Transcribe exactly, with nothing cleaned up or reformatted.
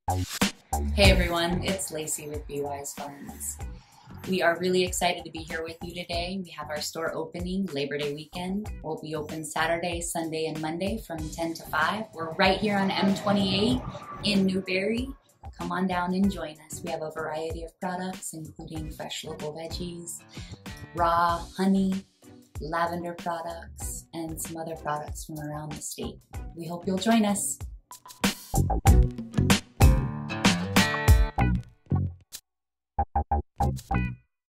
Hey everyone, it's Lacey with Be Wise Farms. We are really excited to be here with you today. We have our store opening Labor Day weekend. We'll be open Saturday, Sunday, and Monday from ten to five. We're right here on M twenty-eight in Newberry. Come on down and join us. We have a variety of products, including fresh local veggies, raw honey, lavender products, and some other products from around the state. We hope you'll join us.